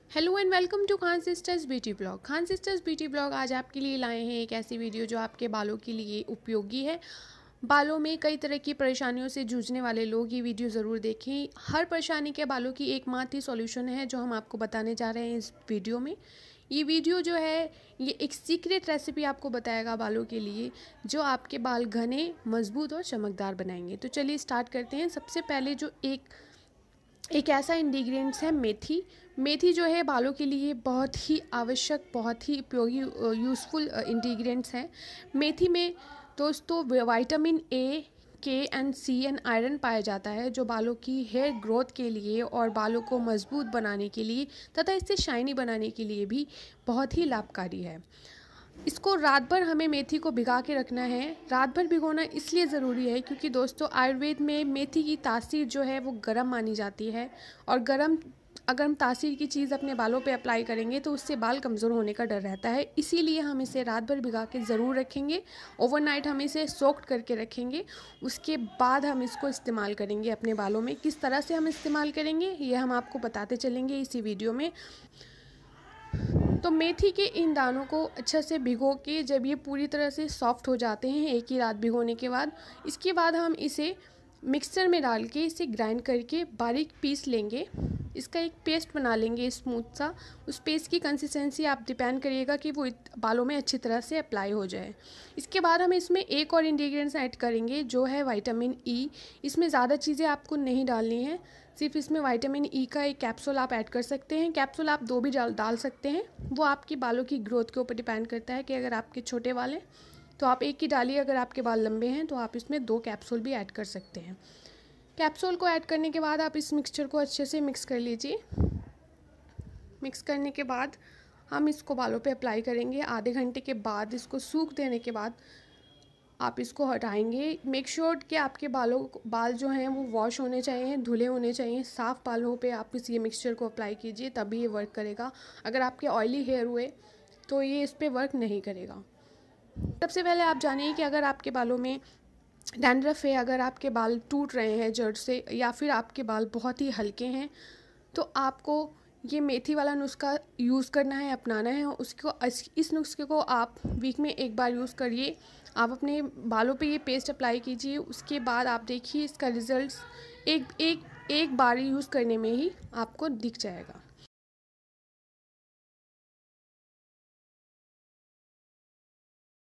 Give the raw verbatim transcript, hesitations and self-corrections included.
Hello and welcome to Khan sisters beauty blog. Khan sisters beauty blog आज आपके लिए लाए हैं एक ऐसी वीडियो जो आपके बालों के लिए उपयोगी है। बालों में कई तरह की परेशानियों से जूझने वाले लोग ये वीडियो ज़रूर देखें। हर परेशानी के बालों की एकमात्र ही सॉल्यूशन है जो हम आपको बताने जा रहे हैं इस वीडियो में। ये वीडियो जो है ये एक सीक्रेट रेसिपी आपको बताएगा बालों के लिए, जो आपके बाल घने, मजबूत और चमकदार बनाएंगे। तो चलिए स्टार्ट करते हैं। सबसे पहले जो एक एक ऐसा इंग्रेडिएंट्स है मेथी। मेथी जो है बालों के लिए बहुत ही आवश्यक, बहुत ही उपयोगी, यूज़फुल इंग्रेडिएंट्स हैं। मेथी में दोस्तों विटामिन ए, के एंड सी एंड आयरन पाया जाता है, जो बालों की हेयर ग्रोथ के लिए और बालों को मजबूत बनाने के लिए तथा इससे शाइनी बनाने के लिए भी बहुत ही लाभकारी है। इसको रात भर हमें मेथी को भिगा के रखना है। रात भर भिगोना इसलिए ज़रूरी है क्योंकि दोस्तों आयुर्वेद में मेथी की तासीर जो है वो गर्म मानी जाती है, और गर्म अगर हम तासीर की चीज़ अपने बालों पे अप्लाई करेंगे तो उससे बाल कमज़ोर होने का डर रहता है। इसीलिए हम इसे रात भर भिगा के ज़रूर रखेंगे। ओवरनाइट हम इसे सोक्ड करके रखेंगे। उसके बाद हम इसको इस्तेमाल करेंगे अपने बालों में। किस तरह से हम इस्तेमाल करेंगे ये हम आपको बताते चलेंगे इसी वीडियो में। तो मेथी के इन दानों को अच्छे से भिगो के जब ये पूरी तरह से सॉफ्ट हो जाते हैं एक ही रात भिगोने के बाद, इसके बाद हम इसे मिक्सर में डाल के इसे ग्राइंड करके बारीक पीस लेंगे। इसका एक पेस्ट बना लेंगे स्मूथ सा। उस पेस्ट की कंसिस्टेंसी आप डिपेंड करिएगा कि वो बालों में अच्छी तरह से अप्लाई हो जाए। इसके बाद हम इसमें एक और इंग्रेडिएंट्स ऐड करेंगे जो है विटामिन ई। इसमें ज़्यादा चीज़ें आपको नहीं डालनी है, सिर्फ इसमें विटामिन ई का एक कैप्सूल आप ऐड कर सकते हैं। कैप्सूल आप दो भी डाल डाल सकते हैं, वो आपके बालों की ग्रोथ के ऊपर डिपेंड करता है कि अगर आपके छोटे बाल हैं तो आप एक ही डालिए, अगर आपके बाल लंबे हैं तो आप इसमें दो कैप्सूल भी ऐड कर सकते हैं। कैप्सूल को ऐड करने के बाद आप इस मिक्सचर को अच्छे से मिक्स कर लीजिए। मिक्स करने के बाद हम इसको बालों पे अप्लाई करेंगे। आधे घंटे के बाद इसको सूख देने के बाद आप इसको हटाएंगे। मेक श्योर कि आपके बालों बाल जो हैं वो वॉश होने चाहिए, धुले होने चाहिए। साफ़ बालों पे आप इस ये मिक्सचर को अप्लाई कीजिए, तभी ये वर्क करेगा। अगर आपके ऑयली हेयर हुए तो ये इस पर वर्क नहीं करेगा। सबसे पहले आप जानिए कि अगर आपके बालों में डैंड्रफ है, अगर आपके बाल टूट रहे हैं जड़ से, या फिर आपके बाल बहुत ही हल्के हैं, तो आपको ये मेथी वाला नुस्खा यूज़ करना है, अपनाना है। उसको इस नुस्खे को आप वीक में एक बार यूज़ करिए। आप अपने बालों पे ये पेस्ट अप्लाई कीजिए। उसके बाद आप देखिए इसका रिज़ल्ट एक एक एक बार यूज़ करने में ही आपको दिख जाएगा।